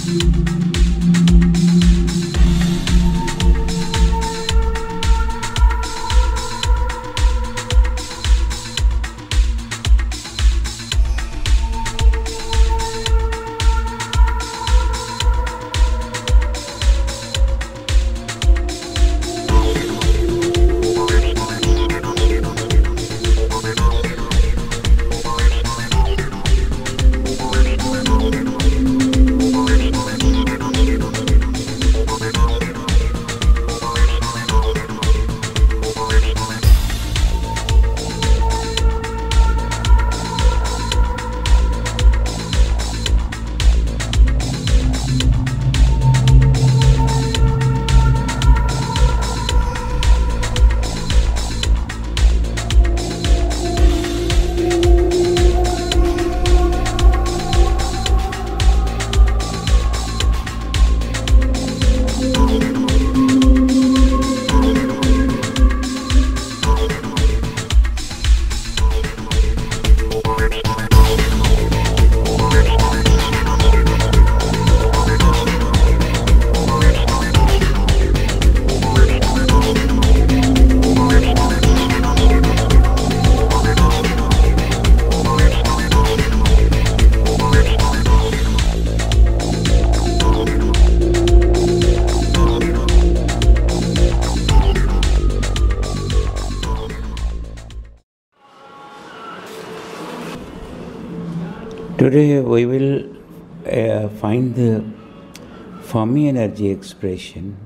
Today we will find the Fermi energy expression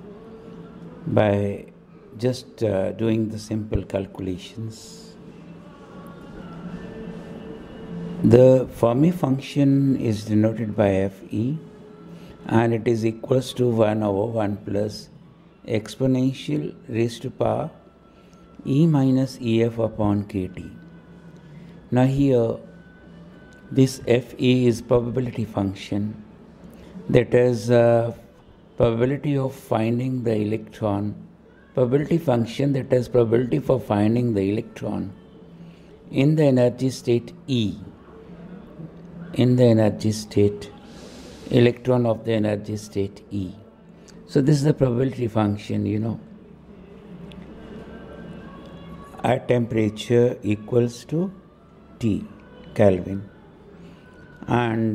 by just doing the simple calculations. The Fermi function is denoted by Fe, and it is equals to 1 over 1 plus exponential raised to power E minus Ef upon kT. Now here this Fe is probability function, that is probability of finding the electron, probability function that is probability for finding the electron in the energy state E, in the energy state, electron of the energy state E. So this is the probability function, you know, at temperature equals to T Kelvin. And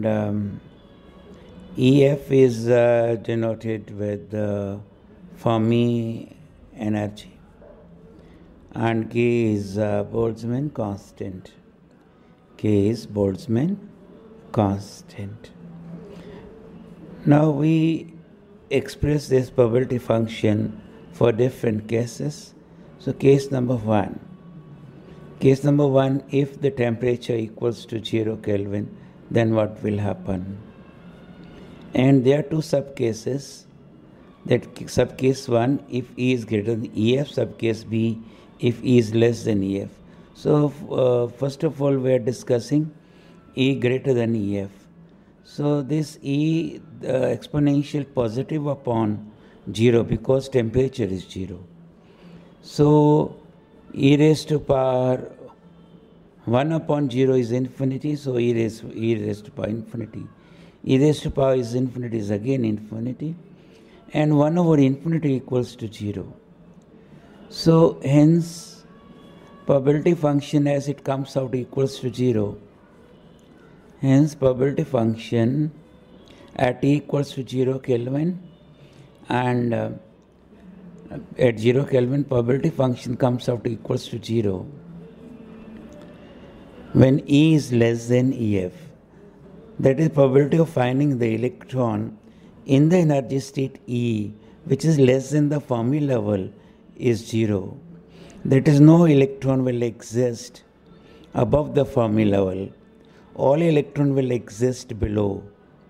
Ef is denoted with Fermi energy, and K is Boltzmann constant. K is Boltzmann constant. Now we express this probability function for different cases. So case number 1. Case number 1, if the temperature equals to 0 Kelvin, then what will happen? And there are two subcases. That subcase 1, if E is greater than Ef, subcase B, if E is less than Ef. So first of all, we are discussing E greater than Ef. So this E exponential positive upon 0 because temperature is 0. So e raised to power 1 upon 0 is infinity, so e raised to power infinity. E raised to power is infinity is again infinity, and 1 over infinity equals to 0. So hence probability function as it comes out equals to 0. Hence probability function at E equals to 0 Kelvin, and at 0 Kelvin probability function comes out equals to 0 when E is less than Ef. That is probability of finding the electron in the energy state E, which is less than the Fermi level, is 0. That is, no electron will exist above the Fermi level. All electron will exist below.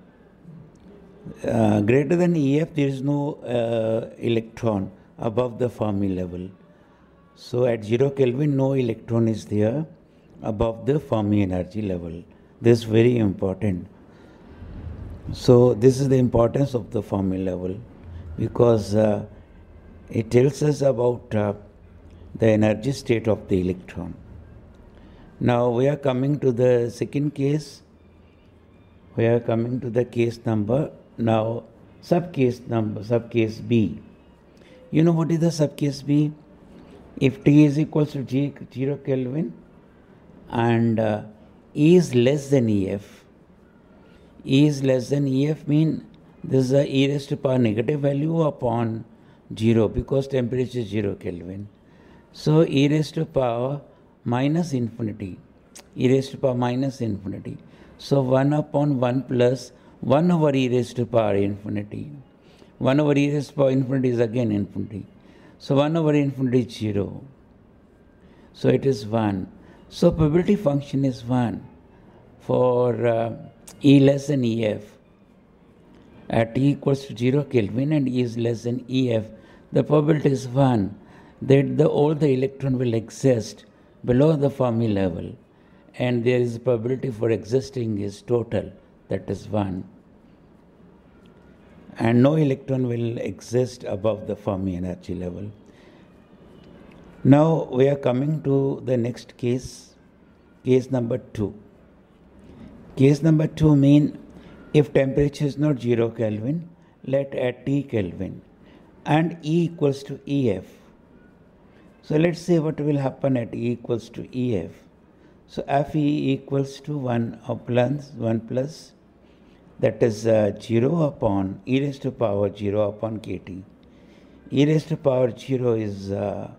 Greater than Ef, there is no electron above the Fermi level. So at 0 Kelvin, no electron is there above the Fermi energy level. This is very important. So this is the importance of the Fermi level, because it tells us about the energy state of the electron. Now we are coming to the second case. We are coming to the case number Now, subcase B. You know what is the subcase B? If T is equals to 0 Kelvin and E is less than EF. E is less than EF mean this is a e raised to power negative value upon 0 because temperature is 0 Kelvin. So e raised to power minus infinity. E raised to power minus infinity. So 1 upon 1 plus 1 over e raised to power infinity. 1 over e raised to power infinity is again infinity. So 1 over infinity is 0. So it is 1. So probability function is 1 for E less than EF. At T equals to 0 Kelvin and E is less than EF, the probability is 1 that all the electron will exist below the Fermi level, and there is a probability for existing is total, that is 1. And no electron will exist above the Fermi energy level. Now we are coming to the next case, case number 2. Case number 2 mean if temperature is not 0 Kelvin, let at T Kelvin and E equals to EF. So let's see what will happen at E equals to EF. So Fe equals to 1 plus that is 0 upon e raised to power 0 upon kT. E raised to power 0 is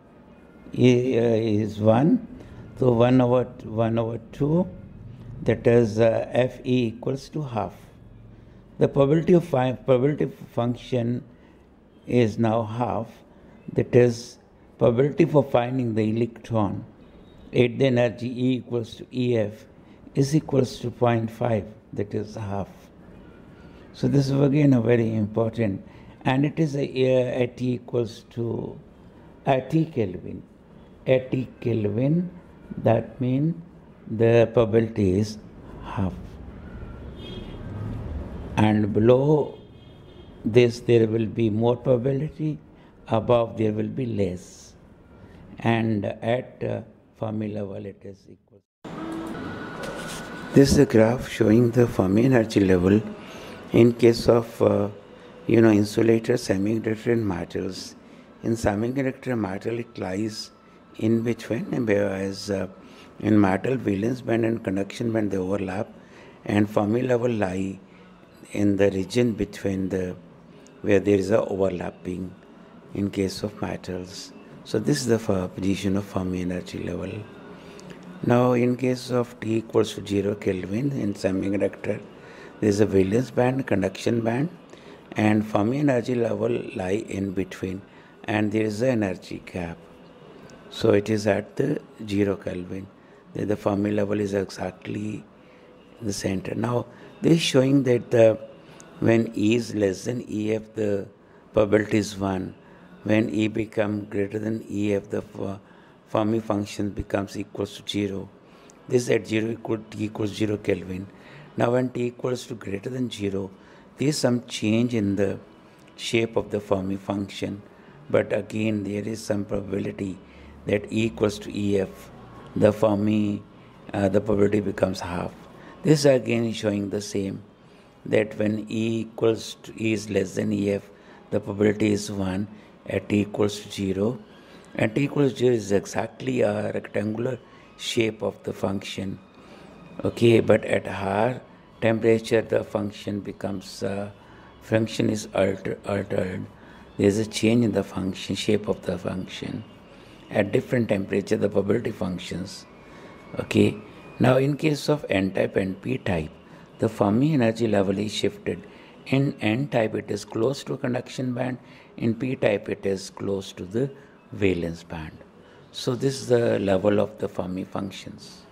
1, so 1 over 2, that is Fe equals to half. The probability function is now half, that is probability for finding the electron at the energy E equals to EF is equals to 0.5, that is half. So this is again a very important, and it is at T equals to at T Kelvin. At T Kelvin, that means the probability is half. And below this there will be more probability, above there will be less. And at Fermi level it is equal. This is a graph showing the Fermi energy level in case of insulator, semiconductor and metals. In semiconductor metal it lies in between, whereas in metal valence band and conduction band they overlap, and Fermi level lie in the region between where there is a overlapping in case of metals. So this is the position of Fermi energy level. Now in case of T equals to 0 Kelvin in semiconductor, there is a valence band, conduction band, and Fermi energy level lie in between, and there is an energy gap. So it is at the 0 Kelvin. The Fermi level is exactly in the center. Now this is showing that when E is less than EF, the probability is 1. When E becomes greater than EF, the Fermi function becomes equals to 0. This at 0 T equals 0 Kelvin. Now when T equals to greater than 0, there is some change in the shape of the Fermi function. But again, there is some probability that E equals to EF, the probability becomes half. This again is showing the same, that when E is less than EF, the probability is 1 at T equals to 0. And T equals to 0 is exactly a rectangular shape of the function. Okay, but at higher temperature, the function is altered. There is a change in the function, shape of the function. At different temperature, the probability functions. Okay. Now in case of N-type and P-type, the Fermi energy level is shifted. In N-type it is close to conduction band, in P-type it is close to the valence band. So this is the level of the Fermi functions.